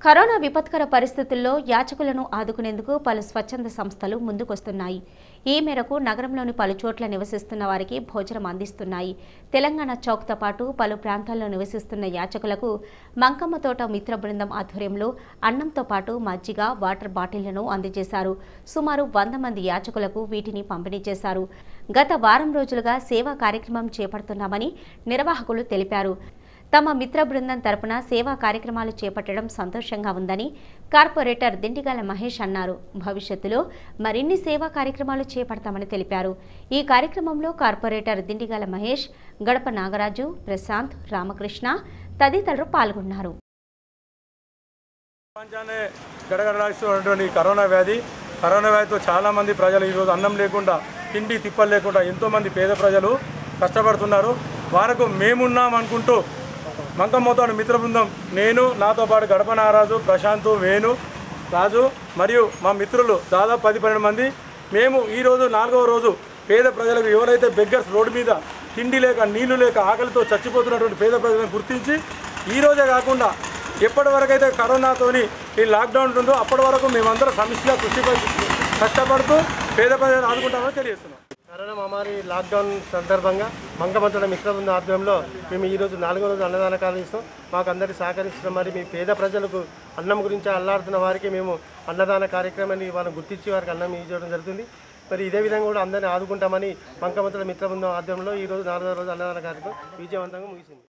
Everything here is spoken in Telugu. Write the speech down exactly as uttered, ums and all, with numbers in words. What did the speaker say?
కరోనా విపత్కర పరిస్థితుల్లో యాచకులను ఆదుకునేందుకు పలు స్వచ్ఛంద సంస్థలు ముందుకొస్తున్నాయి. ఈ మేరకు నగరంలోని పలు చోట్ల నివసిస్తున్న వారికి భోజనం అందిస్తున్నాయి. తెలంగాణ చౌక్తో పాటు పలు ప్రాంతాల్లో నివసిస్తున్న యాచకులకు మంకమ్మ తోట మిత్ర బృందం ఆధ్వర్యంలో అన్నంతో పాటు మజ్జిగ, వాటర్ బాటిళ్లను అందజేశారు. సుమారు వంద మంది యాచకులకు వీటిని పంపిణీ చేశారు. గత వారం రోజులుగా సేవా కార్యక్రమం చేపడుతున్నామని నిర్వాహకులు తెలిపారు. తమ మిత్ర బృందం తరపున సేవా కార్యక్రమాలు చేపట్టడం సంతోషంగా ఉందని కార్పొరేటర్ దిండిగాల మహేష్ అన్నారు. భవిష్యత్తులో మరిన్ని సేవా కార్యక్రమాలు చేపడతామని తెలిపారు. ఈ కార్యక్రమంలో కార్పొరేటర్ దిండిగాల మహేష్, గడప నాగరాజు, ప్రశాంత్, రామకృష్ణ తదితరులు పాల్గొన్నారు. కరోనా వ్యాధి కరోనా వ్యాధితో చాలా మంది ప్రజలు ఈరోజు అన్నం లేకుండా, తిండి తిప్పలు లేకుండా ఎంతో మంది పేద ప్రజలు కష్టపడుతున్నారు. వారికి మేమున్నాం అనుకుంటూ మంకమ్మతోటి మిత్ర బృందం, నేను, నాతో పాటు గడప నాగరాజు, ప్రశాంత్, వేణు, రాజు మరియు మా మిత్రులు దాదాపు పది పన్నెండు మంది మేము ఈరోజు నాలుగవ రోజు పేద ప్రజలకు, ఎవరైతే బెగ్గర్స్ రోడ్డు మీద తిండి లేక, నీళ్లు లేక, ఆకలితో చచ్చిపోతున్నటువంటి పేద ప్రజలను గుర్తించి ఈరోజే కాకుండా ఎప్పటి వరకైతే కరోనాతోని ఈ లాక్డౌన్ ఉంటుందో అప్పటి వరకు మేమందరం సమిష్టిగా కృషి కష్టపడుతూ పేద ప్రజలను ఆదుకుంటామని తెలియజేస్తున్నాం. కరోనా మహమ్మారి లాక్డౌన్ సందర్భంగా మంకమ్మతోట మిత్ర బృందం ఆధ్వర్యంలో మేము ఈరోజు నాలుగో రోజు అన్నదాన కార్యక్రమం మాకు అందరికీ సహకరిస్తున్నాం. మరి మీ పేద ప్రజలకు అన్నం గురించి అల్లాడుతున్న వారికి మేము అన్నదాన కార్యక్రమాన్ని వాళ్ళని గుర్తించి వారికి అన్నం ఇవ్వడం జరుగుతుంది. మరి ఇదే విధంగా కూడా అందరినీ ఆదుకుంటామని మంకమ్మతోట మిత్ర బృందం ఆధ్వర్యంలో ఈరోజు నాలుగో రోజు అన్నదాన కార్యక్రమం విజయవంతంగా ముగిసింది.